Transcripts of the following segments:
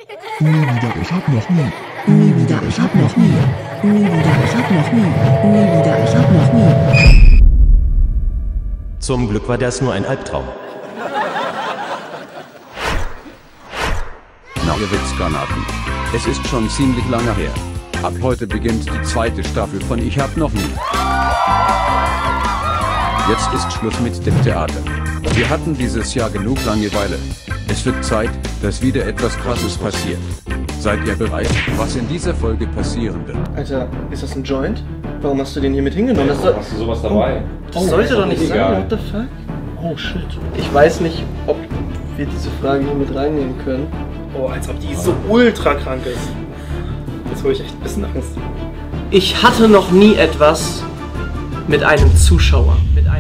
Nie wieder, ich hab noch nie. Nie wieder, ich hab noch nie. Nie wieder, ich hab noch nie. Nie wieder, ich hab noch nie. Zum Glück war das nur ein Albtraum. Na, ihr Witzgranaten. Es ist schon ziemlich lange her. Ab heute beginnt die zweite Staffel von Ich hab noch nie. Jetzt ist Schluss mit dem Theater. Wir hatten dieses Jahr genug Langeweile. Es wird Zeit, dass wieder etwas Krasses passiert. Seid ihr bereit, was in dieser Folge passieren wird? Alter, ist das ein Joint? Warum hast du den hier mit hingenommen? Hast du sowas dabei? Das sollte doch nicht egal. sein, what the fuck? Oh shit. Ich weiß nicht, ob wir diese Frage hier mit reinnehmen können. Oh, als ob die so ultra krank ist. Jetzt habe ich echt ein bisschen Angst. Ich hatte noch nie etwas mit einem Zuschauer.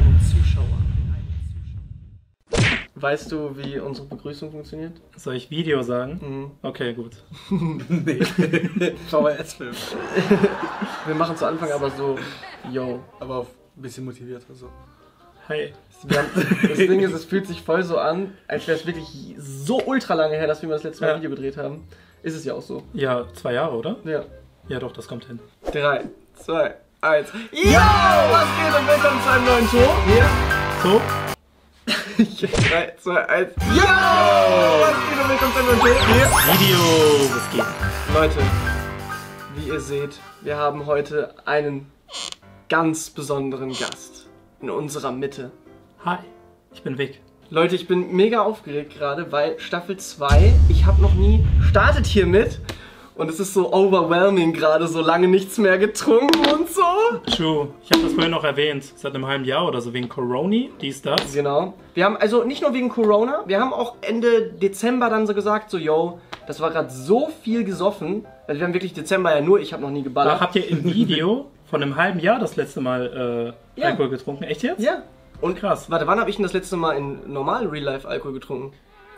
Weißt du, wie unsere Begrüßung funktioniert? Soll ich Video sagen? Mhm. Okay, gut. Nee. VHS-Film. Wir machen zu Anfang aber so, yo. Aber auch ein bisschen motiviert oder so. Hi. Das Ding ist, es fühlt sich voll so an, als wäre es wirklich so ultra lange her, dass wir das letzte Mal ein Video gedreht haben. Ist es ja auch so. Ja, 2 Jahre, oder? Ja. Ja doch, das kommt hin. 3, 2, 1. Yo! Was geht und willkommen zu einem neuen Show. Hier. So? 3, 2, 1. Yo! Was geht und willkommen zu einem neuen Show. Hier. Video, was geht? Leute, wie ihr seht, wir haben heute einen ganz besonderen Gast in unserer Mitte. Hi, ich bin Vic. Leute, ich bin mega aufgeregt gerade, weil Staffel 2, ich habe noch nie, startet hiermit. Und es ist so overwhelming gerade, so lange nichts mehr getrunken und so. True. Ich habe das vorhin noch erwähnt. Seit einem halben Jahr oder so wegen Corona, dies, das. Genau. Wir haben also nicht nur wegen Corona, wir haben auch Ende Dezember dann so gesagt, so yo, das war gerade so viel gesoffen. Also wir haben wirklich Dezember ja nur, ich habe noch nie geballert. Aber habt ihr im Video von einem halben Jahr das letzte Mal Ja. Alkohol getrunken? Echt jetzt? Ja. Und krass. Warte, wann habe ich denn das letzte Mal in normal Real Life Alkohol getrunken?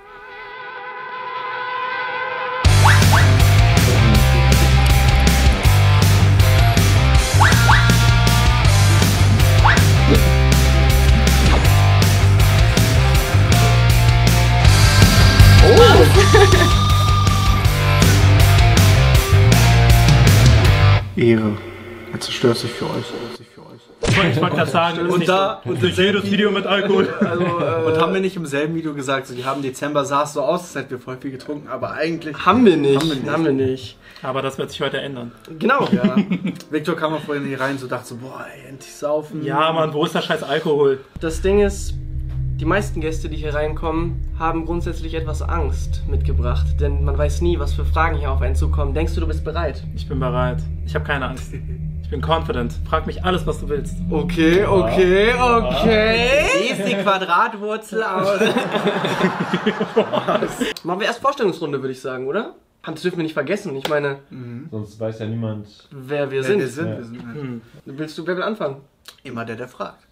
Ehre. Er zerstört sich für euch. Ich wollte gerade sagen, Und da und durch jedes Video mit Alkohol. Also, und haben wir nicht im selben Video gesagt, so, die haben Dezember sah es so aus, als hätten wir voll viel getrunken, aber eigentlich Haben wir nicht. Aber das wird sich heute ändern. Genau. Ja. Victor kam mal vorhin hier rein, so dachte so, boah, ey, endlich saufen. Ja, Mann, wo ist der scheiß Alkohol? Das Ding ist, die meisten Gäste, die hier reinkommen, haben grundsätzlich etwas Angst mitgebracht. Denn man weiß nie, was für Fragen hier auf einen zukommen. Denkst du, du bist bereit? Ich bin bereit. Ich habe keine Angst. Ich bin confident. Frag mich alles, was du willst. Okay. Wie ist die Quadratwurzel aus? Machen wir erst Vorstellungsrunde, würde ich sagen, oder? Das dürfen wir nicht vergessen. Ich meine, Sonst weiß ja niemand. wer wir Wer sind. wir sind. Wir sind halt Wer will anfangen? immer der fragt.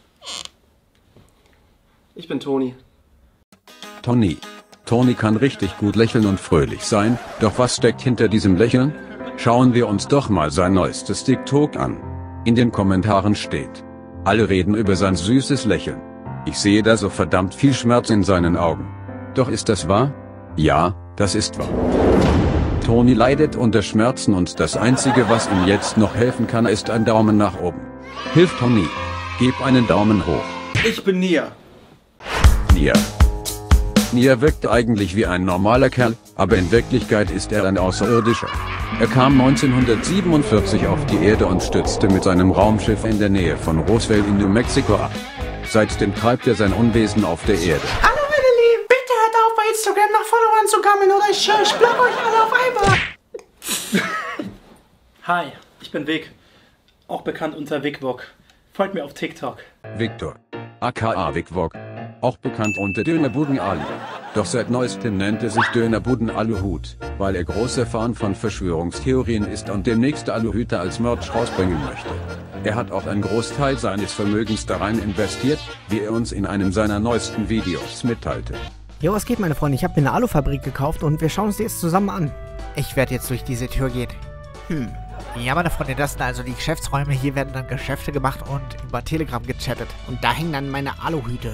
Ich bin Toni. Toni. Toni kann richtig gut lächeln und fröhlich sein, doch was steckt hinter diesem Lächeln? Schauen wir uns doch mal sein neuestes TikTok an. In den Kommentaren steht: Alle reden über sein süßes Lächeln. Ich sehe da so verdammt viel Schmerz in seinen Augen. Doch ist das wahr? Ja, das ist wahr. Toni leidet unter Schmerzen und das Einzige, was ihm jetzt noch helfen kann, ist ein Daumen nach oben. Hilf Toni. Gib einen Daumen hoch. Ich bin Nia. Nia. Nia wirkt eigentlich wie ein normaler Kerl, aber in Wirklichkeit ist er ein Außerirdischer. Er kam 1947 auf die Erde und stürzte mit seinem Raumschiff in der Nähe von Roswell in New Mexico ab. Seitdem treibt er sein Unwesen auf der Erde. Hallo meine Lieben, bitte hört auf bei Instagram nach Followern zu gammeln oder ich block euch alle auf einmal. Hi, ich bin Vic. Auch bekannt unter VicVog. Folgt mir auf TikTok. Victor. aka VicVog. Auch bekannt unter Dönerbuden Ali. Doch seit neuestem nennt er sich Dönerbuden Aluhut, weil er großer Fan von Verschwörungstheorien ist und demnächst Aluhüte als Merch rausbringen möchte. Er hat auch einen Großteil seines Vermögens da rein investiert, wie er uns in einem seiner neuesten Videos mitteilte. Jo, was geht, meine Freunde? Ich habe mir eine Alufabrik gekauft und wir schauen uns die jetzt zusammen an. Ich werde jetzt durch diese Tür gehen. Ja, meine Freunde, das sind also die Geschäftsräume. Hier werden dann Geschäfte gemacht und über Telegram gechattet. Und da hängen dann meine Aluhüte.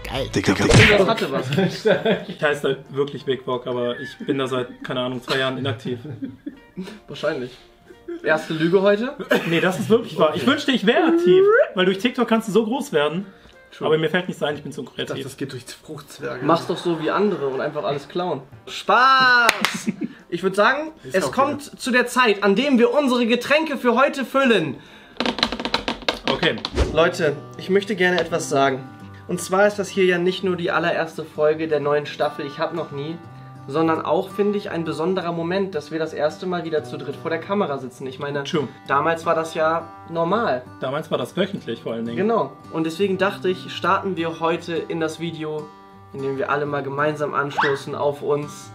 Geil. Das hatte was. Ich heiße halt wirklich Wegwalk, aber ich bin da seit, keine Ahnung, 2 Jahren inaktiv. Wahrscheinlich. Erste Lüge heute? Nee, das ist wirklich wahr. Ich wünschte, ich wäre aktiv, weil durch TikTok kannst du so groß werden. Aber mir fällt nicht ein, ich bin zu kreativ. Das geht durch Fruchtzwerge. Mach's doch so wie andere und einfach alles klauen. Spaß! Ich würde sagen, es kommt zu der Zeit, an dem wir unsere Getränke für heute füllen. Okay. Leute, ich möchte gerne etwas sagen. Und zwar ist das hier ja nicht nur die allererste Folge der neuen Staffel Ich hab noch nie, sondern auch, finde ich, ein besonderer Moment, dass wir das erste Mal wieder zu dritt vor der Kamera sitzen. Ich meine, damals war das ja normal. Damals war das wöchentlich vor allen Dingen. Genau. Und deswegen dachte ich, starten wir heute in das Video, in dem wir alle mal gemeinsam anstoßen auf uns.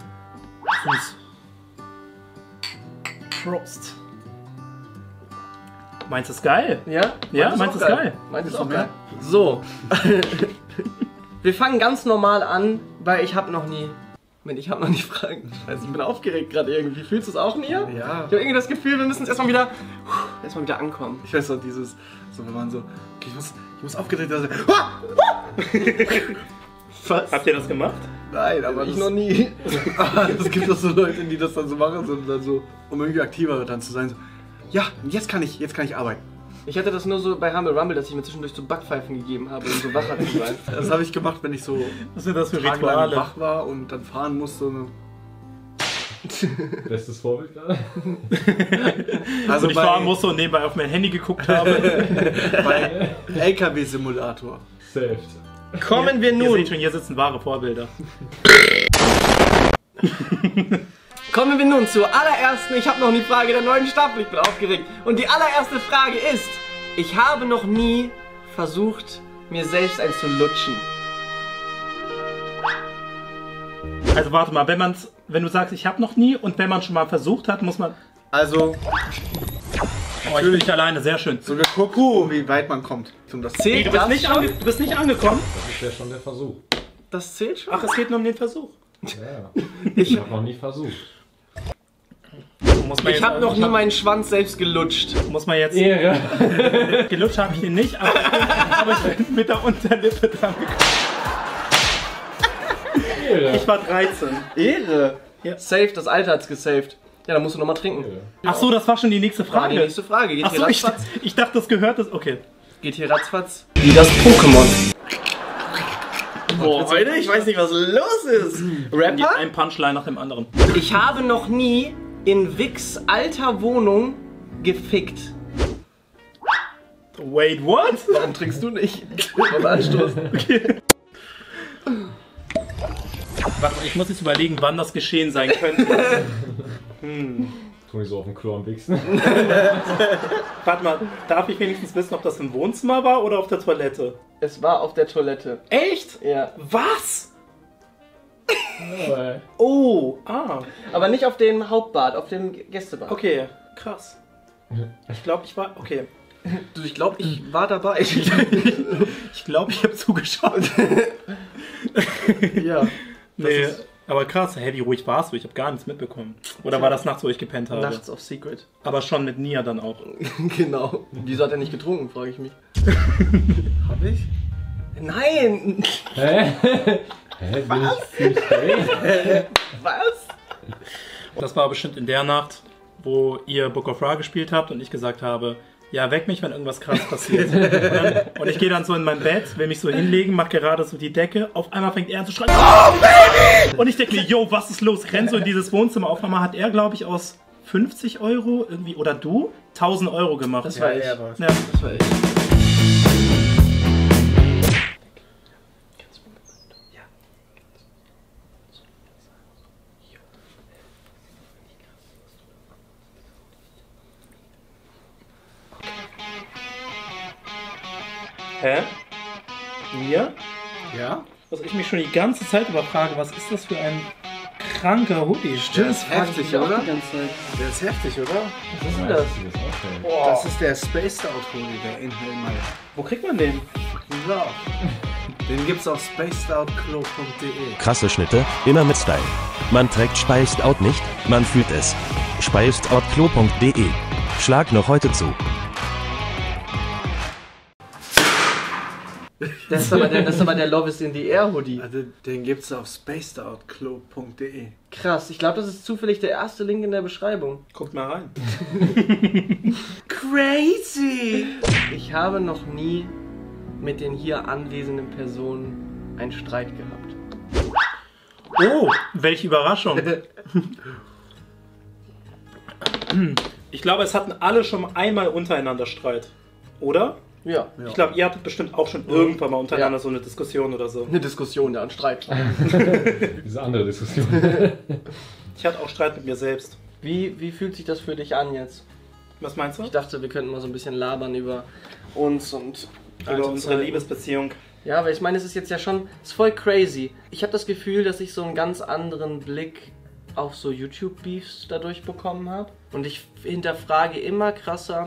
Prost. Meinst du es geil? Ja? Ja, meinst du es geil? Meinst du es auch geil? So. Wir fangen ganz normal an, weil ich habe noch nie Fragen. Scheiße, ich bin aufgeregt gerade irgendwie. Fühlst du es auch, Nia? Ja. Ich habe irgendwie das Gefühl, wir müssen jetzt erstmal wieder ankommen. Ich weiß doch, dieses, so wenn man so, okay, ich muss aufgeregt sein. Was? Habt ihr das gemacht? Nein, aber Ich noch nie. Es gibt doch so Leute, die das dann so machen, so, dann so, um irgendwie aktiver dann zu sein. So, ja, jetzt kann ich arbeiten. Ich hatte das nur so bei Humble Rumble, dass ich mir zwischendurch so Backpfeifen gegeben habe, um so wacher zu sein. Das habe ich gemacht, wenn ich so Was sind das für tagelang Rituale? wach war und dann fahren musste. Bestes Vorbild gerade. Also Und ich fahren musste und nebenbei auf mein Handy geguckt habe. bei LKW-Simulator. Saved. Kommen wir Ihr nun. seht schon, hier sitzen wahre Vorbilder. Kommen wir nun zur allerersten, ich habe noch nie Frage der neuen Staffel, ich bin aufgeregt. Und die allererste Frage ist, ich habe noch nie versucht, mir selbst einen zu lutschen. Also warte mal, wenn du sagst, ich habe noch nie und wenn man schon mal versucht hat, muss man... Also, Oh, ich bin nicht alleine, sehr schön. so wir gucken, wie weit man kommt. Nee, du bist nicht angekommen. Das ist ja schon der Versuch. Das zählt schon? Ach, es geht nur um den Versuch. Ja. Ich habe noch nie versucht. Ich habe noch nie meinen Schwanz selbst gelutscht. Muss man jetzt... Ehre. Gelutscht habe ich den nicht, aber ich bin mit der Unterlippe dran gekommen. Ehre. Ich war 13. Ehre. Ja. Safe, das Alter hat's gesaved. Ja, dann musst du nochmal trinken. Ach so, das war schon die nächste War die Frage. nächste Frage. Geht Ach hier so, ratzfatz? ich dachte, das gehört das. Okay. Geht hier ratzfatz? Wie das Pokémon. Boah, Leute, ich weiß nicht, was los ist. Rapper? Ein Punchline nach dem anderen. Ich habe noch nie in Vicks alter Wohnung gefickt. Wait, what? Warum trinkst du nicht? Beim Anstoßen. Okay. Warte mal, ich muss jetzt überlegen, wann das geschehen sein könnte. Tu nicht so auf dem Klo am Wichsen. Warte mal, darf ich wenigstens wissen, ob das im Wohnzimmer war oder auf der Toilette? Es war auf der Toilette. Echt? Ja. Was? Oh, ey. Oh, ah. Aber nicht auf dem Hauptbad, auf dem Gästebad. Okay, krass. Ich glaube, ich war... Okay. Du, ich glaube, ich war dabei. Ich glaube, ich habe zugeschaut. Ja. Nee, aber krass, hey, wie ruhig warst du? Ich habe gar nichts mitbekommen. Oder war das nachts, wo ich gepennt habe? Nachts auf Secret. Aber schon mit Nia dann auch. Genau. Wieso hat er nicht getrunken, frage ich mich. Hab ich? Nein! Hä? Hä? Was? Was? Das war bestimmt in der Nacht, wo ihr Book of Ra gespielt habt und ich gesagt habe, ja, weck mich, wenn irgendwas krass passiert. Und ich gehe dann so in mein Bett, will mich so hinlegen, mach gerade so die Decke. Auf einmal fängt er an zu schreien, oh, Baby! Und ich denke mir, yo, was ist los? Renn so in dieses Wohnzimmer. Auf einmal hat er, glaube ich, aus 50 Euro irgendwie, oder du, 1000 Euro gemacht. Das war ich. Ja. Das war ich. Hä? Mir? Ja? Was ich mich schon die ganze Zeit über frage, was ist das für ein kranker Hoodie? Der ist heftig, Ich auch oder? die ganze Zeit. Der ist heftig, oder? Was ist denn das? Das ist der Spaced Out Hoodie, der Inhale Wo kriegt man den? Love. Den gibt's auf spacedoutklo.de. Krasse Schnitte, immer mit Style. Man trägt Spiced Out nicht, man fühlt es. spacedoutklo.de. Schlag noch heute zu. Das ist aber der Love is in the Air Hoodie. Also den gibt's auf spacedoutklo.de. Krass, ich glaube, das ist zufällig der erste Link in der Beschreibung. Guckt mal rein. Crazy! Ich habe noch nie mit den hier anwesenden Personen einen Streit gehabt. Oh, welche Überraschung. Ich glaube, es hatten alle schon einmal untereinander Streit. Oder? Ja. Ich glaube, ihr hattet bestimmt auch schon irgendwann mal untereinander so eine Diskussion oder so. Eine Diskussion, ja, ein Streit. Diese andere Diskussion. Ich hatte auch Streit mit mir selbst. Wie fühlt sich das für dich an jetzt? Was meinst du? Ich dachte, wir könnten mal so ein bisschen labern über uns und Über unsere Liebesbeziehung. Ja, weil ich meine, es ist jetzt ja schon, es ist voll crazy. Ich habe das Gefühl, dass ich so einen ganz anderen Blick auf so YouTube-Beefs dadurch bekommen habe. Und ich hinterfrage immer krasser,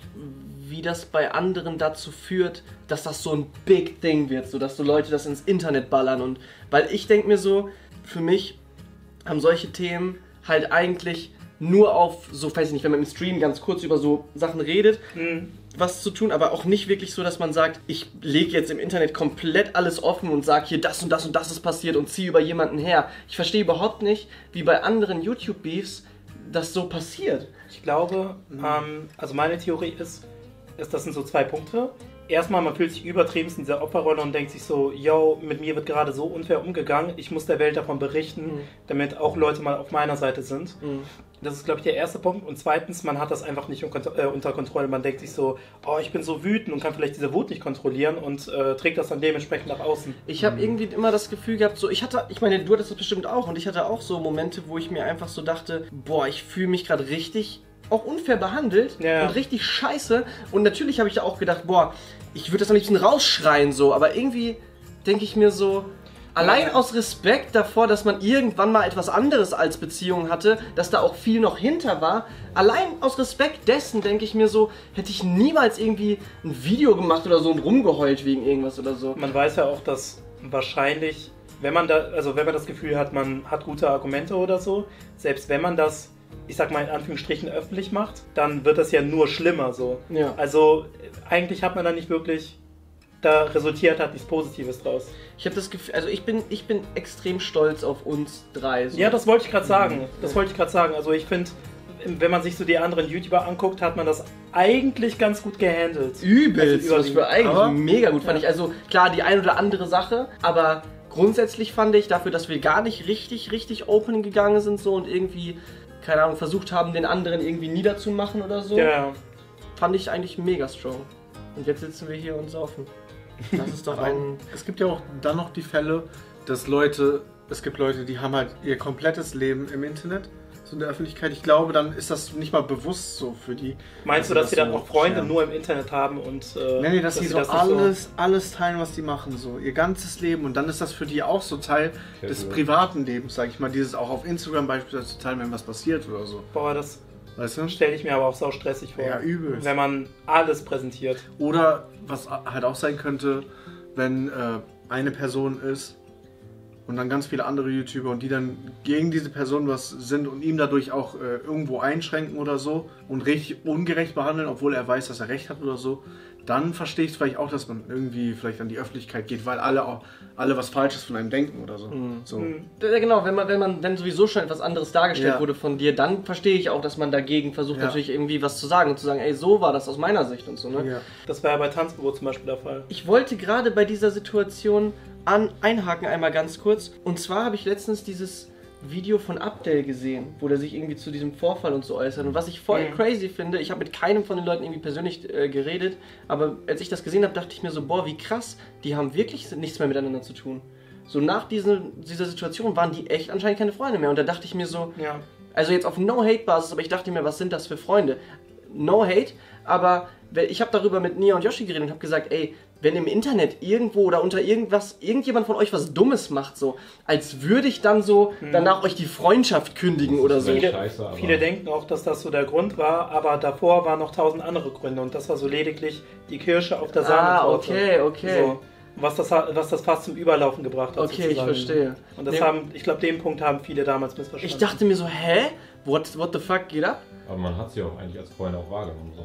wie das bei anderen dazu führt, dass das so ein Big Thing wird, so dass so Leute das ins Internet ballern. Und weil ich denke mir so, für mich haben solche Themen halt eigentlich nur auf, so weiß ich nicht, wenn man im Stream ganz kurz über so Sachen redet, was zu tun, aber auch nicht wirklich so, dass man sagt, ich lege jetzt im Internet komplett alles offen und sage hier das und das und das ist passiert und ziehe über jemanden her. Ich verstehe überhaupt nicht, wie bei anderen YouTube-Beefs das so passiert. Ich glaube, also meine Theorie ist, das sind so 2 Punkte. Erstmal, man fühlt sich übertrieben in dieser Opferrolle und denkt sich so, yo, mit mir wird gerade so unfair umgegangen, ich muss der Welt davon berichten, damit auch Leute mal auf meiner Seite sind. Das ist, glaube ich, der erste Punkt. Und zweitens, man hat das einfach nicht unter Kontrolle. Man denkt sich so, oh, ich bin so wütend und kann vielleicht diese Wut nicht kontrollieren und trägt das dann dementsprechend nach außen. Ich habe irgendwie immer das Gefühl gehabt, so, ich meine, du hattest das bestimmt auch und ich hatte auch so Momente, wo ich mir einfach so dachte, boah, ich fühle mich gerade richtig auch unfair behandelt und richtig scheiße. Und natürlich habe ich da auch gedacht, boah, ich würde das am liebsten rausschreien so, aber irgendwie denke ich mir so, allein aus Respekt davor, dass man irgendwann mal etwas anderes als Beziehung hatte, dass da auch viel noch hinter war, allein aus Respekt dessen denke ich mir so, hätte ich niemals irgendwie ein Video gemacht oder so und rumgeheult wegen irgendwas oder so. Man weiß ja auch, dass wahrscheinlich, wenn man das Gefühl hat, man hat gute Argumente oder so, selbst wenn man das, ich sag mal in Anführungsstrichen, öffentlich macht, dann wird das ja nur schlimmer so. Ja. Also eigentlich hat man da nicht wirklich, da resultiert hat nichts Positives draus. Ich habe das Gefühl, also ich bin extrem stolz auf uns drei. So. Ja, das wollte ich gerade sagen. Also ich finde, wenn man sich so die anderen YouTuber anguckt, hat man das eigentlich ganz gut gehandelt. Übelst, also was für eigentlich mega gut fand ich. Also klar, die ein oder andere Sache, aber grundsätzlich fand ich dafür, dass wir gar nicht richtig open gegangen sind so und irgendwie, keine Ahnung, versucht haben, den anderen irgendwie niederzumachen oder so, fand ich eigentlich mega strong. Und jetzt sitzen wir hier und saufen. Das ist doch Es gibt ja auch dann noch die Fälle, dass es gibt Leute, die haben halt ihr komplettes Leben im Internet, so in der Öffentlichkeit. Ich glaube, dann ist das nicht mal bewusst so für die. Meinst du, dass sie dann auch Freunde nur im Internet haben und nee, dass sie so alles teilen, was die machen, so ihr ganzes Leben, und dann ist das für die auch so Teil des privaten Lebens, sag ich mal, dieses auch auf Instagram beispielsweise zu teilen, wenn was passiert oder so. Boah, das weißt du? Stelle ich mir aber auch sau stressig vor. Ja, übel. Wenn man alles präsentiert. Oder was halt auch sein könnte, wenn eine Person ist und dann ganz viele andere YouTuber und die dann gegen diese Person was sind und ihm dadurch auch irgendwo einschränken oder so und richtig ungerecht behandeln, obwohl er weiß, dass er recht hat oder so, dann verstehe ich vielleicht auch, dass man irgendwie vielleicht an die Öffentlichkeit geht, weil alle was Falsches von einem denken oder so. Ja, genau, wenn sowieso schon etwas anderes dargestellt wurde von dir, dann verstehe ich auch, dass man dagegen versucht natürlich irgendwie was zu sagen und zu sagen, ey, so war das aus meiner Sicht und so, ne? Ja. Das war ja bei Tanzverbot zum Beispiel der Fall. Ich wollte gerade bei dieser Situation einhaken einmal ganz kurz. Und zwar habe ich letztens dieses Video von Abdel gesehen, wo der sich irgendwie zu diesem Vorfall und so äußert. Und was ich voll crazy finde, ich habe mit keinem von den Leuten irgendwie persönlich geredet, aber als ich das gesehen habe, dachte ich mir so, boah, wie krass, die haben wirklich nichts mehr miteinander zu tun. So nach dieser Situation waren die echt anscheinend keine Freunde mehr. Und da dachte ich mir so, also jetzt auf No-Hate-Basis, aber ich dachte mir, was sind das für Freunde? No Hate, aber ich habe darüber mit Nia und Yoshi geredet und habe gesagt, ey, wenn im Internet irgendwo oder unter irgendjemand von euch was Dummes macht, so, als würde ich dann so danach euch die Freundschaft kündigen oder so. Viele denken auch, dass das so der Grund war, aber davor waren noch 1000 andere Gründe und das war so lediglich die Kirsche auf der Sahnetorte. Okay. So, was das fast zum Überlaufen gebracht hat. Okay, sozusagen. Ich verstehe. Und das ich glaube, den Punkt haben viele damals missverstanden. Ich dachte mir so, hä? What the fuck geht ab? Aber man hat sie auch eigentlich als Freunde auch wahrgenommen, so, ne?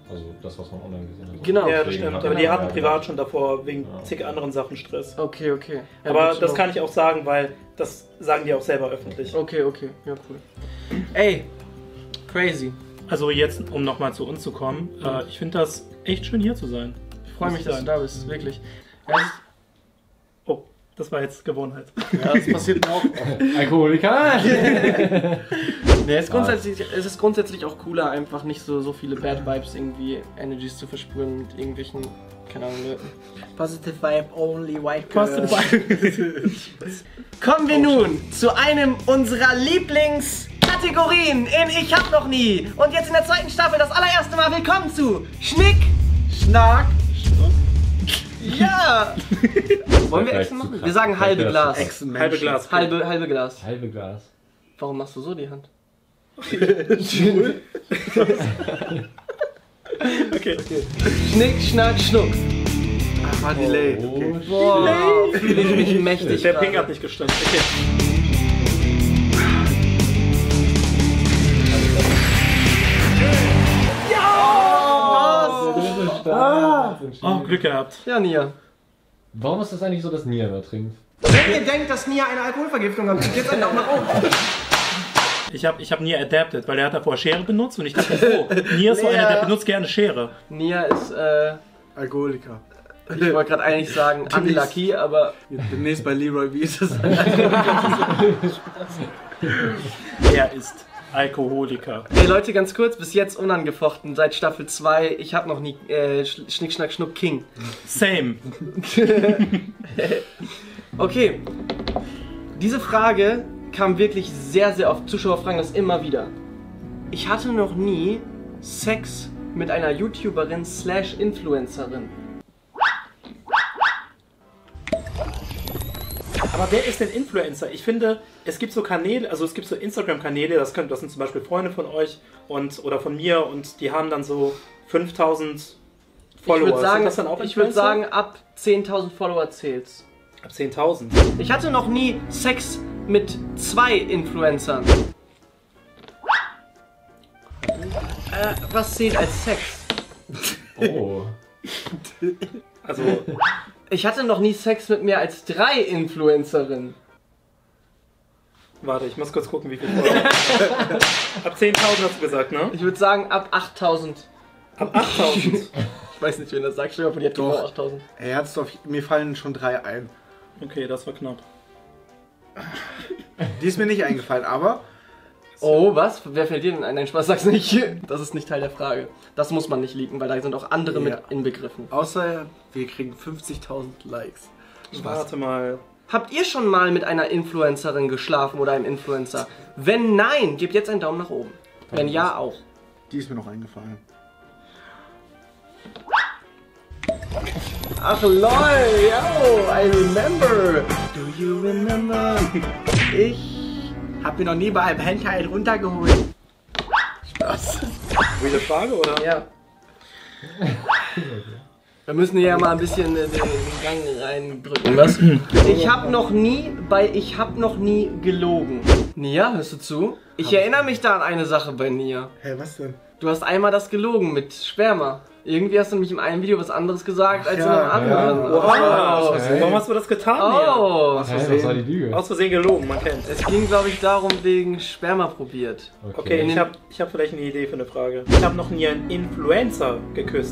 Also das, was man online gesehen hat. Genau. Ja, das Deswegen stimmt. hat Aber er- die hatten ja, privat schon davor wegen zig anderen Sachen Stress. Okay, okay. Ja, Aber gut zu das know. kann ich auch sagen, weil das sagen die auch selber öffentlich. Okay, okay. Ja, cool. Ey, crazy. Also jetzt, um nochmal zu uns zu kommen, ich finde das echt schön hier zu sein. Ich freue mich, dass du da bist, wirklich. Ja, Oh, das war jetzt Gewohnheit. das passiert mir auch. Alkoholiker! nee, es ist grundsätzlich auch cooler, einfach nicht so viele Bad Vibes irgendwie Energies zu versprühen mit irgendwelchen, keine Ahnung, Leuten. Positive Vibe, only white girl. Kommen wir nun zu einem unserer Lieblingskategorien in Ich hab noch nie. Und jetzt in der zweiten Staffel das allererste Mal willkommen zu Schnick, Schnack, Schnuck. Ja! Wollen wir Echsen machen? Wir sagen halbe Glas. Halbe Glas. Halbe Glas. Halbe Glas. Warum machst du so die Hand? Okay. Schnick, Schnack, Schnuck. War Delay. Okay. Boah, fühle ich mich mächtig. Der gerade. Ping hat nicht gestimmt. Okay. Oh, Glück gehabt. Ja, Nia. Warum ist das eigentlich so, dass Nia immer trinkt? Wenn ihr denkt, dass Nia eine Alkoholvergiftung hat, geht's einen Daumen nach oben. Ich hab Nia adapted, weil er hat davor Schere benutzt und ich dachte, oh, Nia ist so einer, der benutzt gerne Schere. Nia ist, Alkoholiker. ich wollte gerade eigentlich sagen unlucky, aber Demnächst bei Leroy, wie ist es? Er ist Alkoholiker. hey Leute, ganz kurz, bis jetzt unangefochten, seit Staffel 2, ich hab noch nie Schnick, Schnack, Schnuck King. Same. Okay, diese Frage kam wirklich sehr, sehr oft. Zuschauer fragen das immer wieder. Ich hatte noch nie Sex mit einer YouTuberin / Influencerin. Aber wer ist denn Influencer? Ich finde, es gibt so Kanäle, also es gibt so Instagram-Kanäle, das sind zum Beispiel Freunde von euch oder von mir und die haben dann so 5000 Follower. Sind das dann auch ich würde Influencer? sagen, ab 10.000 Follower zählt's. Ab 10.000. Ich hatte noch nie Sex mit 2 Influencern. Was zählt als Sex? Oh. Also, Ich hatte noch nie Sex mit mehr als 3 Influencerinnen. warte, ich muss kurz gucken, wie viel Follower. Ab 10.000 hast du gesagt, ne? Ich würde sagen, ab 8.000. Ab 8.000. Ich weiß nicht, wen das sagt. Stell dir mal vor, die hat genau 8.000. Er hat's doch, mir fallen schon 3 ein. Okay, das war knapp. Die ist mir nicht eingefallen, aber Oh, was? Wer fällt dir denn ein? Nein, Spaß, sag's nicht. Das ist nicht Teil der Frage. Das muss man nicht leaken, weil da sind auch andere mit inbegriffen. außer wir kriegen 50.000 Likes. Warte mal. Habt ihr schon mal mit einer Influencerin geschlafen oder einem Influencer? Wenn nein, gebt jetzt einen Daumen nach oben. Wenn ja, auch. Die ist mir noch eingefallen. Ach lol, yo, I remember. Do you remember? Ich Hab mir noch nie bei einem Hentai runtergeholt. Spaß. Wilde Frage, oder? Ja. Wir müssen hier ja mal ein bisschen den Gang reindrücken. Was? Ich hab noch nie gelogen. Nia, hörst du zu? Ich erinnere mich da an eine Sache bei Nia. Hä, was denn? Du hast einmal das gelogen mit Sperma. Irgendwie hast du nämlich in einem Video was anderes gesagt als in einem anderen. Wow. Warum hast du das getan, Oh, Hä, was war die Lüge? Aus Versehen gelogen, man kennt es. es ging glaube ich darum wegen Sperma probiert. Okay, ich hab vielleicht eine Idee für eine Frage. Ich habe noch nie einen Influencer geküsst.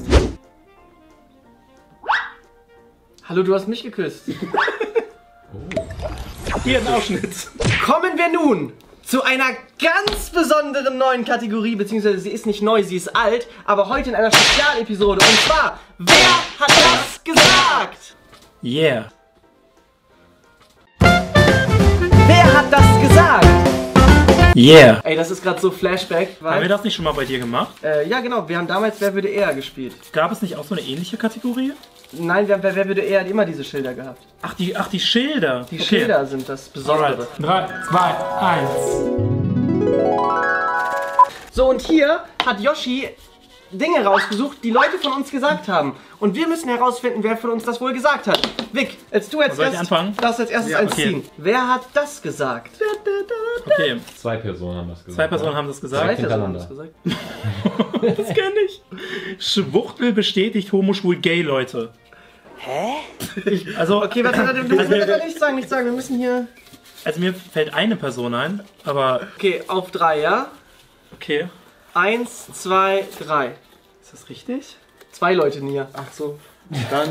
Hallo, du hast mich geküsst. Hier ein Ausschnitt. Kommen wir nun zu einer ganz besonderen neuen Kategorie, beziehungsweise sie ist nicht neu, sie ist alt, aber heute in einer Spezialepisode. Und zwar, wer hat das gesagt? Yeah. Wer hat das gesagt? Yeah. Ey, das ist gerade so Flashback. Haben wir das nicht schon mal bei dir gemacht? Ja, genau, wir haben damals Wer würde eher gespielt. Gab es nicht auch so eine ähnliche Kategorie? Nein, wer würde eher hat immer diese Schilder gehabt. Ach, die Schilder. Die Schilder sind das Besondere. 3, 2, 1. So, und hier hat Yoshi Dinge rausgesucht, die Leute von uns gesagt haben. Und wir müssen herausfinden, wer von uns das wohl gesagt hat. Vic, als du als Soll ich anfangen? darfst als erstes eins okay. ziehen. Wer hat das gesagt? Okay, 2 Personen haben das gesagt. 2 Personen haben das Zwei gesagt. Personen haben das hintereinander. gesagt. Das kenne ich. Schwuchtel bestätigt homo-schwul gay Leute. Also, Okay, warte, du musst mir nicht sagen, wir müssen hier... also mir fällt eine Person ein, aber Okay, auf 3, ja? okay. 1, 2, 3. Ist das richtig? 2 Leute, Nia. Ach so. Dann,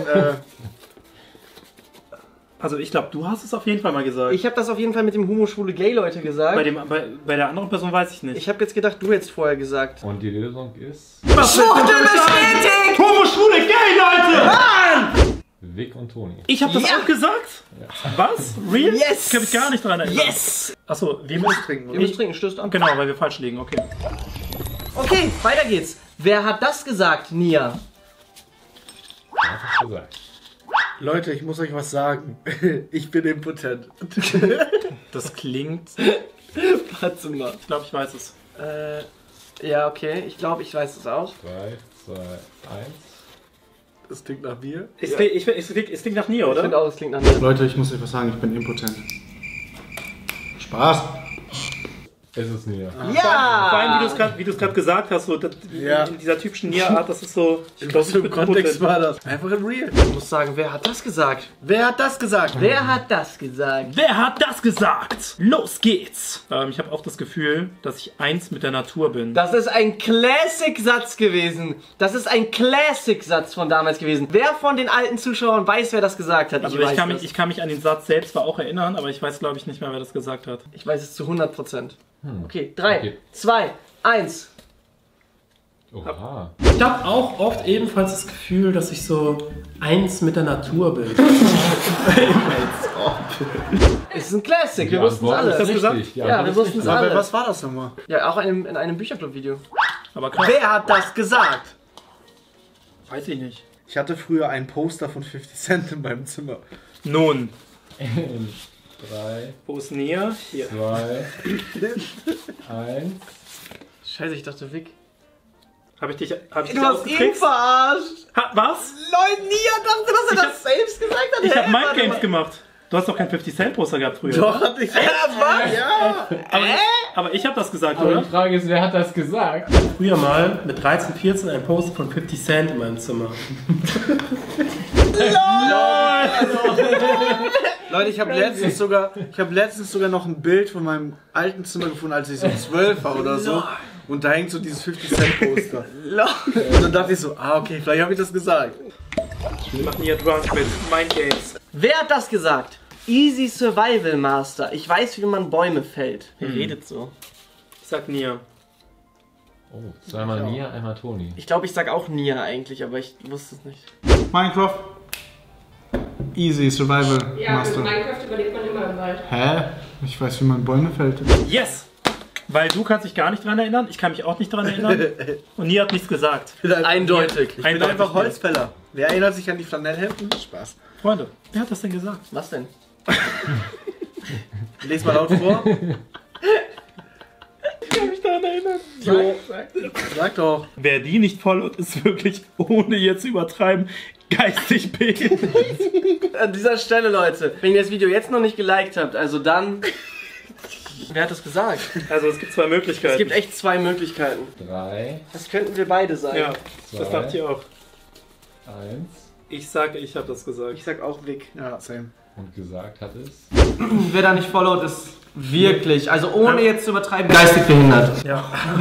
Also ich glaube, du hast es auf jeden Fall mal gesagt. Ich habe das auf jeden Fall mit dem homo-schwule Gay-Leute gesagt. Bei der anderen Person weiß ich nicht. Ich habe jetzt gedacht, du hättest vorher gesagt. Und die Lösung ist Schwuchtel bestätigt! Homo-schwule gay Leute! Vic und Toni. Ich habe das auch gesagt? Was? Real? Yes! Ich kann mich gar nicht dran erinnern. Yes! Achso, wir müssen trinken, Wir müssen trinken, stößt an. Genau, weil wir falsch liegen, okay. Okay, weiter geht's. Wer hat das gesagt, Nia? Was gesagt? Leute, ich muss euch was sagen. Ich bin impotent. Das klingt... Warte mal. Ich glaube, ich weiß es. Ja, okay. Ich glaube, ich weiß es auch. 3, 2, 1. Das klingt nach mir. Es klingt nach Nia, Ich oder? finde auch, es klingt nach mir. Leute, ich muss euch was sagen. Ich bin impotent. Spaß. Ist es Nia. Ja! Vor allem, wie du es gerade gesagt hast, so, Ja. in dieser typischen Nia-Art, das ist so... In was für einem Kontext war das? Einfach im Real. Ich muss sagen, wer hat das gesagt? Wer hat das gesagt? Wer hat das gesagt? Wer hat das gesagt? Los geht's! Ich habe auch das Gefühl, dass ich eins mit der Natur bin. Das ist ein Classic-Satz gewesen. Das ist ein Classic-Satz von damals gewesen. Wer von den alten Zuschauern weiß, wer das gesagt hat? Also weiß ich kann mich an den Satz selbst zwar auch erinnern, aber ich weiß, glaube ich, nicht mehr, wer das gesagt hat. Ich weiß es zu 100%. Okay, 3, Okay. 2, 1. Oha. Ich habe auch oft ebenfalls das Gefühl, dass ich so eins mit der Natur bin. Es ist ein Classic, wir Die wussten es Antwort alle. ist das gesagt? richtig. Die Ja, Antwort wir ist wussten es richtig. alle. Was war das nochmal? Ja, auch in einem Bücherclub-Video. Aber krass, Wer hat das gesagt? weiß ich nicht. Ich hatte früher ein Poster von 50 Cent in meinem Zimmer. Nun, 3, wo ist Nia? Hier. 2, 1. Scheiße, ich dachte Vic. Habe ich dich Du hast ihn ausgetrickst? verarscht. Was? Leute, Nia dachte, dass er das selbst gesagt hat. Ich habe Hä? Warte Mindgames mal. gemacht. Du hast doch kein 50 Cent Poster gehabt früher. Doch, hatte ich. Was? Ja. Aber ich habe das gesagt, Aber oder? die Frage ist, wer hat das gesagt? Früher mal mit 13, 14 ein Poster von 50 Cent in meinem Zimmer. Leute, ich habe letztens sogar noch ein Bild von meinem alten Zimmer gefunden, als ich so 12 war oder so. Und da hängt so dieses 50 Cent Poster. Und dann dachte ich so, okay, vielleicht habe ich das gesagt. Wir machen hier Drunk mit Mindgames. Wer hat das gesagt? Easy Survival Master. Ich weiß, wie man Bäume fällt. Wer redet so? Ich sag Nia. Oh, zweimal Nia, einmal Toni. Ich glaube, ich sag auch Nia eigentlich, aber ich wusste es nicht. Minecraft. Easy Survival Ja, mit Minecraft überlebt man immer im Wald. Hä? Ich weiß, wie man Bäume fällt. Yes! Weil du kannst dich gar nicht dran erinnern, ich kann mich auch nicht dran erinnern. Und Nia hat nichts gesagt. Eindeutig. Ich bin einfach Holzfäller. Wer erinnert sich an die Flanellhemden? Spaß. Freunde, wer hat das denn gesagt? Was denn? Lies mal laut vor. Ich kann mich daran erinnern. Sag doch. Wer die nicht followt, ist wirklich, ohne jetzt zu übertreiben, geistig behindert. An dieser Stelle, Leute, wenn ihr das Video jetzt noch nicht geliked habt, also dann... Wer hat das gesagt? Also es gibt zwei Möglichkeiten. Es gibt echt zwei Möglichkeiten. 3, Das könnten wir beide sein. Ja, das dachte ich auch. 1. Ich sage, ich habe das gesagt. Ich sag auch Vic. Ja, same. Und gesagt hat es. Wer da nicht followt, ist wirklich, also ohne jetzt zu übertreiben, geistig behindert. Ja.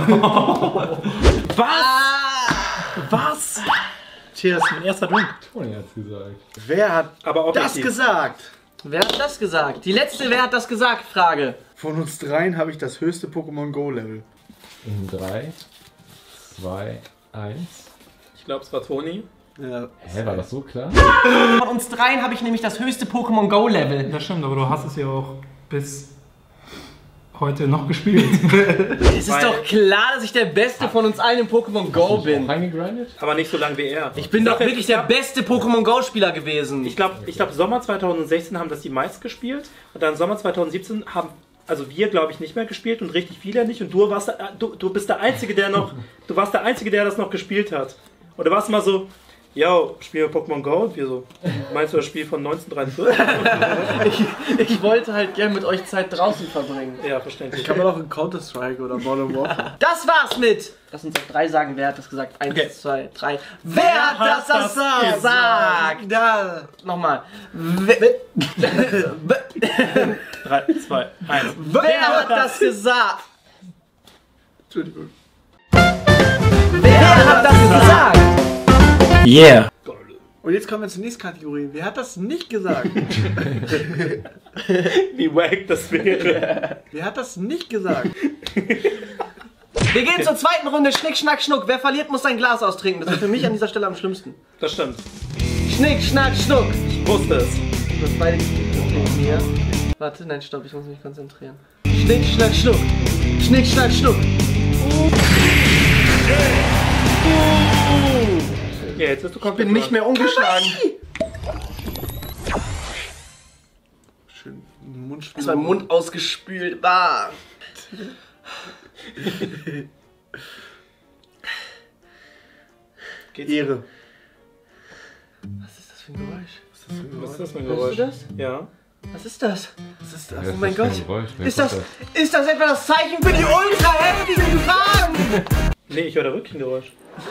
Was? Cheers. Mein erster Drink. Toni hat's gesagt. Wer hat Aber das objektiv. gesagt? Wer hat das gesagt? Die letzte Wer hat das gesagt? Frage. Von uns dreien habe ich das höchste Pokémon Go Level. In 3, 2, 1. Ich glaube, es war Toni. Ja. Hä, war das so klar? Von uns dreien habe ich nämlich das höchste Pokémon Go Level. Das stimmt, aber du hast es ja auch bis heute noch gespielt. Es ist doch klar, dass ich der Beste von uns allen im Pokémon Go bin. Reingegrindet? Aber nicht so lange wie er. Ich bin doch wirklich der beste Pokémon Go Spieler gewesen. Ich glaube, Sommer 2016 haben das die meisten gespielt. Und dann Sommer 2017 haben, also wir, glaube ich, nicht mehr gespielt und richtig viele nicht. Und du warst du bist der Einzige, der noch, du warst der Einzige, der das noch gespielt hat. Und du warst immer so, Yo, spielen wir Pokémon Go? Und wir so, meinst du das Spiel von 1943? Ich wollte halt gern mit euch Zeit draußen verbringen. Ja, verständlich. Kann man auch in Counter-Strike oder Modern Warfare. Das war's mit! Lass uns auf 3 sagen, wer hat das gesagt? 1, 2, 3. Wer hat das gesagt? Da. Nochmal. 3, 2, 1. Wer hat das gesagt? Entschuldigung. Wer hat das gesagt? Yeah. Und jetzt kommen wir zur nächsten Kategorie. Wer hat das nicht gesagt? Wie wack das wäre. Wer hat das nicht gesagt? Wir gehen zur zweiten Runde. Schnick, Schnack, Schnuck. Wer verliert, muss sein Glas austrinken. Das ist für mich an dieser Stelle am schlimmsten. Das stimmt. Schnick, Schnack, Schnuck. Ich wusste es. Du hast beide getrunken hier. Warte, nein, stopp, ich muss mich konzentrieren. Schnick, Schnack, Schnuck. Schnick, Schnack, Schnuck. Ja, jetzt bist du Ich bin nicht mehr ungeschlagen. Schön Mundspiel. Ist mein Mund ausgespült. Bah. Ehre. Was ist das für ein Geräusch? Was ist das für ein Hörst Geräusch? du das? Ja. Was ist das? Was ist das? Ja, Oh mein das Gott. ist kein Geräusch. Wer Ist kommt das etwa das Zeichen für die ultra heftigen Fragen? Nee, ich höre da wirklich ein Geräusch.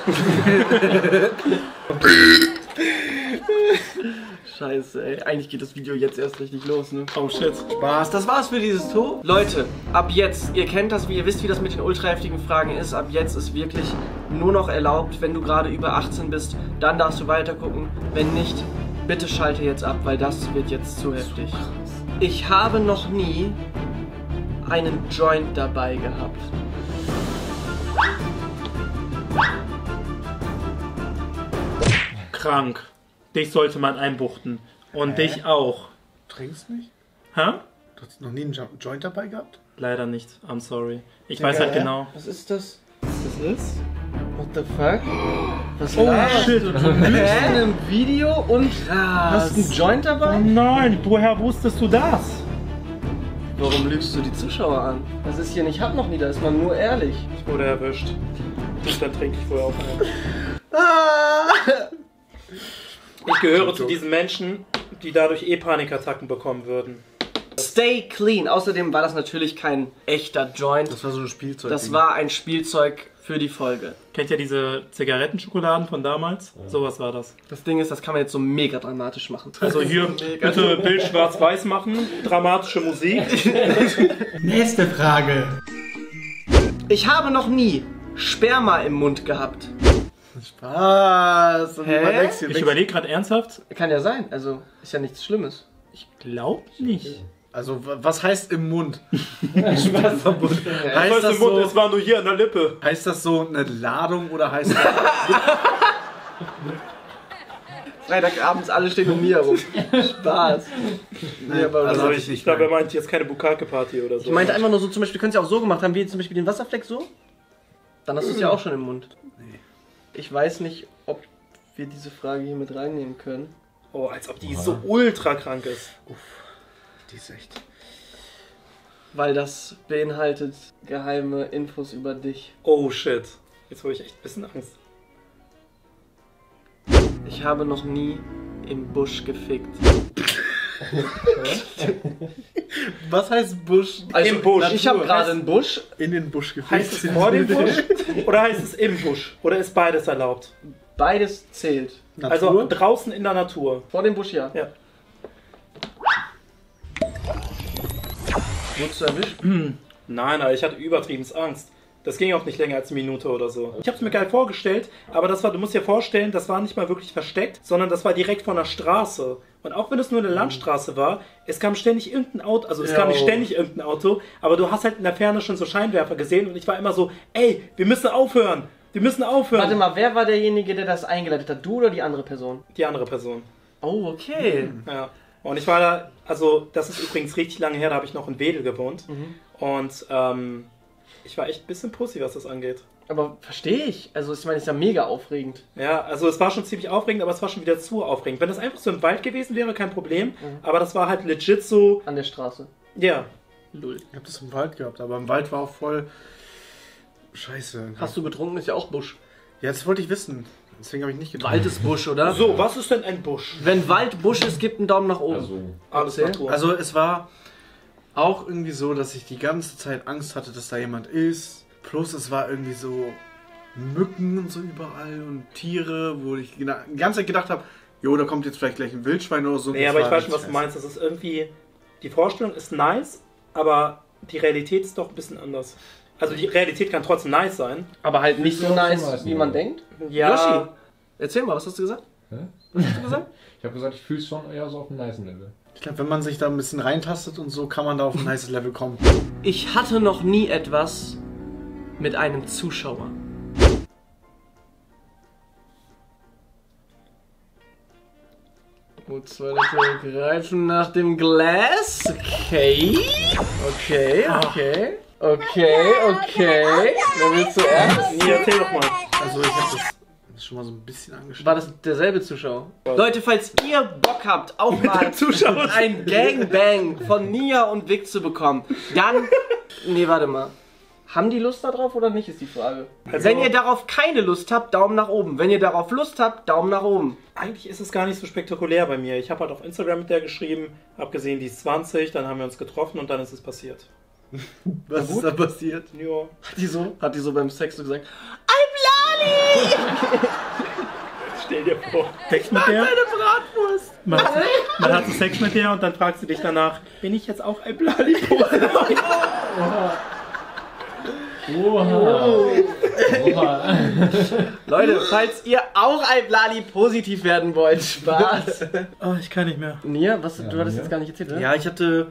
Scheiße, ey. Eigentlich geht das Video jetzt erst richtig los, ne? Oh shit. Spaß. Das war's für dieses Tor. Leute, ab jetzt, ihr kennt das, ihr wisst, wie das mit den ultra heftigen Fragen ist. Ab jetzt ist wirklich nur noch erlaubt, wenn du gerade über 18 bist, dann darfst du weiter gucken. Wenn nicht, bitte schalte jetzt ab, weil das wird jetzt zu heftig. Ich habe noch nie einen Joint dabei gehabt. Krank. Dich sollte man einbuchten. Und dich auch. Trinkst nicht? Hä? Du hast noch nie einen Joint dabei gehabt? Leider nicht. I'm sorry. Ich weiß halt genau. Was ist das? Was das ist? What the fuck? Was Oh laberst shit. du? Du lügst in einem Video und hast einen Joint dabei? Oh nein, woher wusstest du das? Warum lügst du die Zuschauer an? Das ist hier nicht hab noch nie, da ist man nur ehrlich. Ich wurde erwischt. Und dann trinke ich vorher auch ein. Ich gehöre zu diesen Menschen, die dadurch Panikattacken bekommen würden. Stay clean. Außerdem war das natürlich kein echter Joint. Das war so ein Spielzeug. Das war ein Spielzeug für die Folge. Kennt ihr diese Zigarettenschokoladen von damals? Sowas war das. Das Ding ist, das kann man jetzt so mega dramatisch machen. Also hier bitte Bild schwarz-weiß machen, dramatische Musik. Nächste Frage. Ich habe noch nie Sperma im Mund gehabt. Spaß. Hä? Ich überlege gerade ernsthaft. Kann ja sein, also ist ja nichts Schlimmes. Ich glaube nicht. Also, was heißt im Mund? Spaß am Mund. Heißt das im Mund, so, es war nur hier an der Lippe. heißt das so eine Ladung oder heißt das... Freitagabends, alle stehen um mir herum. Spaß. Nee, aber Also Ich glaube, er meint jetzt keine Bukake-Party oder so. ich meinte einfach nur so, zum Beispiel, können Sie auch so gemacht haben, wie zum Beispiel den Wasserfleck so. Dann hast du es ja auch schon im Mund. Nee. Ich weiß nicht, ob wir diese Frage hier mit reinnehmen können. Oh, als ob die so ultra krank ist. Die ist echt... Weil das beinhaltet geheime Infos über dich. Oh shit. Jetzt habe ich echt ein bisschen Angst. Ich habe noch nie im Busch gefickt. Was heißt Busch? Also, Im Busch. Ich habe gerade einen Busch. In den Busch gefickt. Heißt es vor dem Busch oder heißt es im Busch? Oder ist beides erlaubt? Beides zählt. Also draußen in der Natur. Vor dem Busch, ja. Ja. Wurdest du erwischt? Nein, aber ich hatte übertrieben Angst. Das ging auch nicht länger als eine Minute oder so. Ich habe es mir geil vorgestellt, aber das war, du musst dir vorstellen, das war nicht mal wirklich versteckt, sondern das war direkt von der Straße. Und auch wenn es nur eine Landstraße war, es kam ständig irgendein Auto, also es kam nicht ständig irgendein Auto, aber du hast halt in der Ferne schon so Scheinwerfer gesehen und ich war immer so, ey, wir müssen aufhören, wir müssen aufhören. Warte mal, wer war derjenige, der das eingeleitet hat? Du oder die andere Person? Die andere Person. Oh, okay. Ja. Und ich war da, also das ist übrigens richtig lange her, da habe ich noch in Wedel gewohnt. Und ich war echt ein bisschen pussy, was das angeht. Aber verstehe ich. Also ich meine, es ist ja mega aufregend. Ja, also es war schon ziemlich aufregend, aber es war schon wieder zu aufregend. Wenn das einfach so im Wald gewesen wäre, kein Problem. Aber das war halt legit so... An der Straße. Ja. Lull. Ich habe das im Wald gehabt, aber im Wald war auch voll... Scheiße. Hast du getrunken? Ist ja auch Busch. Ja, das wollte ich wissen. Deswegen habe ich nicht getan. Wald ist Busch, oder? So, was ist denn ein Busch? Wenn Wald Busch ist, gibt einen Daumen nach oben. Alles Natur. Also es war auch irgendwie so, dass ich die ganze Zeit Angst hatte, dass da jemand ist. Plus es war irgendwie so Mücken und so überall und Tiere, wo ich die ganze Zeit gedacht habe, jo, da kommt jetzt vielleicht gleich ein Wildschwein oder so. Nee, aber ich weiß schon, was du meinst. Das ist irgendwie, die Vorstellung ist nice, aber die Realität ist doch ein bisschen anders. Also die Realität kann trotzdem nice sein. Aber halt nicht so nice, wie man denkt. Ja. Yoshi, erzähl mal, was hast du gesagt? Hä? Was hast du gesagt? Ich habe gesagt, ich fühle es schon eher so auf einem nice Level. Ich glaube, wenn man sich da ein bisschen reintastet und so, kann man da auf ein nices Level kommen. Ich hatte noch nie etwas mit einem Zuschauer. Gut, zwei Leute greifen nach dem Glas. Okay. Okay. Wer will zuerst? Nee, erzähl doch mal. Also ich habe das schon mal so ein bisschen angeschaut. War das derselbe Zuschauer? Leute, falls ihr Bock habt, auch mal ein Gangbang von Nia und Vic zu bekommen, dann... Nee, warte mal. Haben die Lust darauf oder nicht, ist die Frage. Also, wenn ihr darauf keine Lust habt, Daumen nach oben. Wenn ihr darauf Lust habt, Daumen nach oben. Eigentlich ist es gar nicht so spektakulär bei mir. Ich habe halt auf Instagram mit der geschrieben, hab gesehen, die ist 20, dann haben wir uns getroffen und dann ist es passiert. Was ist da passiert? Ja. Hat die so beim Sex so gesagt, I'm Lali! Stell dir vor, Sex mit der? Bratwurst! Man hat so Sex mit der und dann fragt sie dich danach, bin ich jetzt auch ein Blali? Oha. Leute, falls ihr auch ein Blali positiv werden wollt, Spaß. Oh, ich kann nicht mehr. Nia, du hattest jetzt gar nicht erzählt, oder? Ja, ich hatte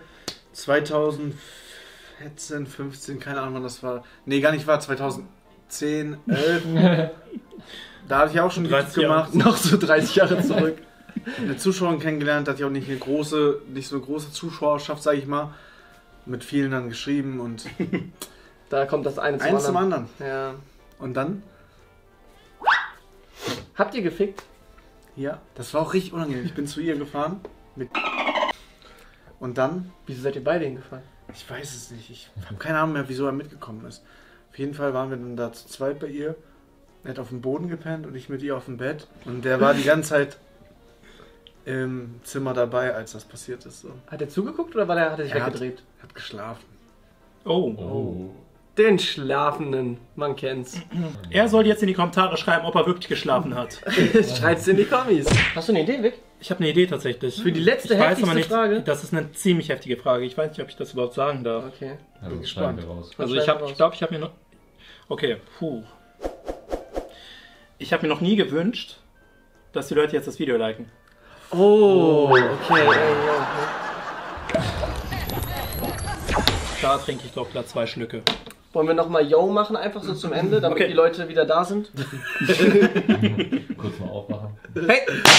2014, 15, keine Ahnung wann das war. Nee, gar nicht, war 2010, 11. Da hatte ich auch schon 30 gemacht. Noch so 30 Jahre zurück. Eine Zuschauerin kennengelernt, hatte ich auch nicht so eine große Zuschauerschaft, sag ich mal. Mit vielen dann geschrieben und Da kommt das eine eins zum anderen. Ja. Und dann? Habt ihr gefickt? Ja, das war auch richtig unangenehm. Ich bin zu ihr gefahren. Und dann? Wieso seid ihr beide hingefallen? Ich weiß es nicht. Ich habe keine Ahnung mehr, wieso er mitgekommen ist. Auf jeden Fall waren wir dann da zu zweit bei ihr. Er hat auf dem Boden gepennt und ich mit ihr auf dem Bett. Und der war die ganze Zeit im Zimmer dabei, als das passiert ist. So. Hat er zugeguckt oder hat er sich weggedreht? Hat geschlafen. Oh. Den Schlafenden, man kennt's. Er soll jetzt in die Kommentare schreiben, ob er wirklich geschlafen hat. Schreibt's in die Kommis. Hast du eine Idee, Vic? Ich habe eine Idee tatsächlich. Für die letzte ich weiß heftigste aber nicht, Frage? Das ist eine ziemlich heftige Frage. Ich weiß nicht, ob ich das überhaupt sagen darf. Okay. Also Bin schneiden gespannt. wir raus. Also ich glaube, ich habe mir noch... Okay, Ich habe mir noch nie gewünscht, dass die Leute jetzt das Video liken. Oh, okay. Da trinke ich doch glatt 2 Schlücke. Wollen wir nochmal Yo machen, einfach so zum Ende, damit die Leute wieder da sind? Kurz mal aufwachen. Hey!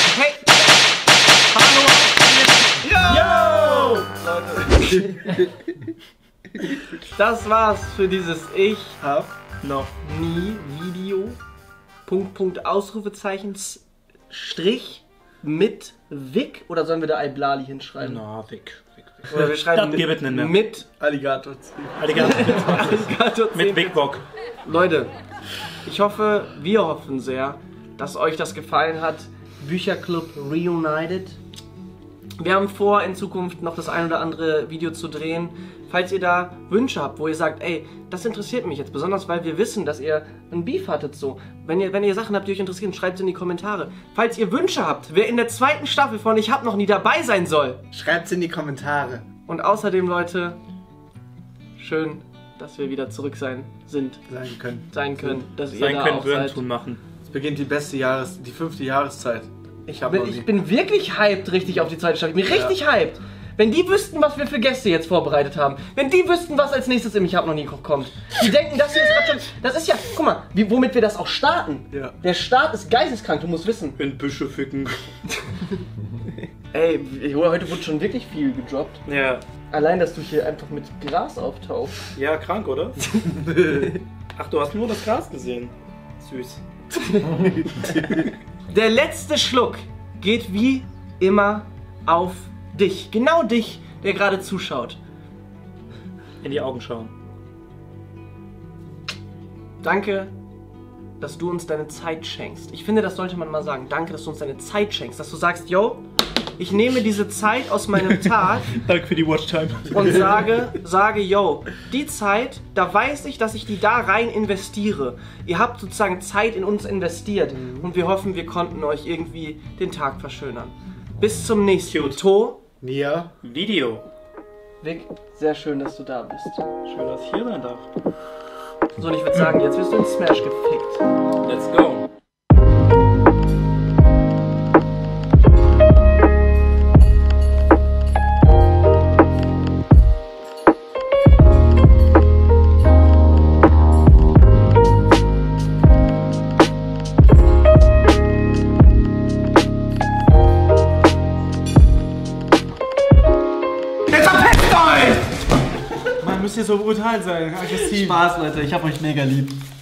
Hallo! Yo! Das war's für dieses Ich hab noch nie Video. Ausrufezeichen Strich mit Vic, oder sollen wir da Iblali hinschreiben? Na, Vic. Oder wir schreiben mit Alligator. Alligator mit Big Bock. Leute, wir hoffen sehr, dass euch das gefallen hat. Bücherclub Reunited. Wir haben vor, in Zukunft noch das ein oder andere Video zu drehen. Falls ihr da Wünsche habt, wo ihr sagt, ey, das interessiert mich jetzt, besonders weil wir wissen, dass ihr einen Beef hattet so. Wenn ihr Sachen habt, die euch interessieren, schreibt es in die Kommentare. Falls ihr Wünsche habt, wer in der 2. Staffel von Ich hab noch nie dabei sein soll, schreibt es in die Kommentare. Und außerdem, Leute, schön, dass wir wieder zurück sein können. Dass ihr da auch seid. Machen. Es beginnt die 5. Jahreszeit. Ich bin wirklich hyped richtig auf die 2. Staffel. Ich bin richtig hyped. Wenn die wüssten, was wir für Gäste jetzt vorbereitet haben. Wenn die wüssten, was als nächstes im Ich hab noch nie kommt. Die denken, das hier ist gerade schon... Das ist ja... Guck mal, womit wir das auch starten. Ja. Der Start ist geisteskrank, du musst wissen. In Büsche ficken. Ey, heute wurde schon wirklich viel gedroppt. Ja. Allein, dass du hier einfach mit Gras auftauchst. Ja, krank, oder? Ach, du hast nur das Gras gesehen. Süß. Der letzte Schluck geht wie immer auf dich. Genau dich, der gerade zuschaut. In die Augen schauen. Danke, dass du uns deine Zeit schenkst. Ich finde, das sollte man mal sagen. Danke, dass du uns deine Zeit schenkst. Dass du sagst, yo, ich nehme diese Zeit aus meinem Tag. Danke für die Watchtime. Und sage, yo, die Zeit, da weiß ich, dass ich die da rein investiere. Ihr habt sozusagen Zeit in uns investiert. Und wir hoffen, wir konnten euch irgendwie den Tag verschönern. Bis zum nächsten Mal. To. Nia. Video. Vic, sehr schön, dass du da bist. Schön, dass ich hier sein darf. So, und ich würde sagen, jetzt wirst du in Smash gefickt. Let's go. Man müsst ihr so brutal sein, aggressiv. Spaß, Leute, ich hab euch mega lieb.